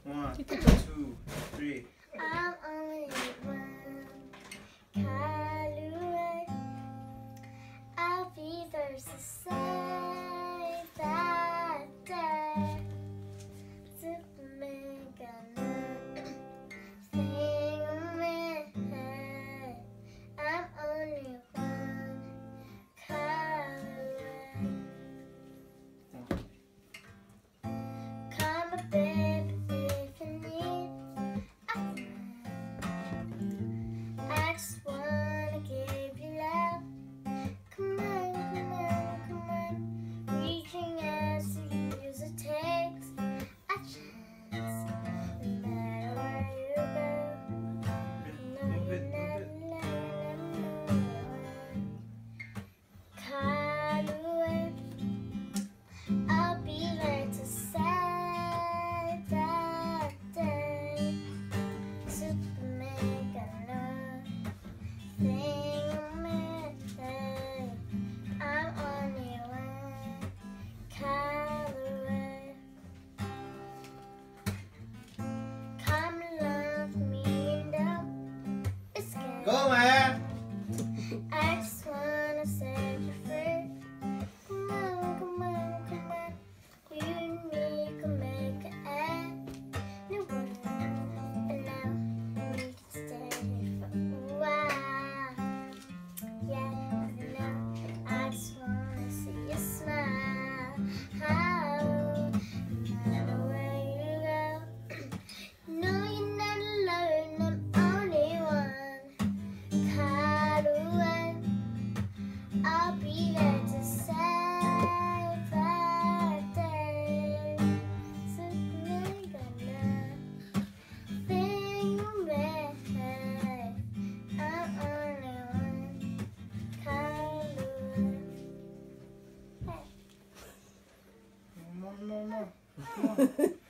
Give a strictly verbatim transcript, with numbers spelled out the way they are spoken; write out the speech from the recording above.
One, two, three. I'm only one color. I'll be first to say that day. Superman gonna sing a man. I'm only one color. Come a baby if you need. I just wanna give you love. Come on, come on, come on. Reaching out to you as it takes a chance. No matter where you go, no, Move you're it, not move it. alone. Call away. I'll be there to say that day. Superman gonna sing a man. I'm only one color away. Come love me and don't be scared. Go, man. I just wanna set you free. Come on, come on, come on. You and me can make an new world. And now we can stay for a while. Yeah, 'cause now I just wanna see you smile. No matter where you go, no, you're not alone. I'm only one card away. I'll be there to save that day. Superman gonna sing away. I'm only one card away. Hey. More, more, more. Come on.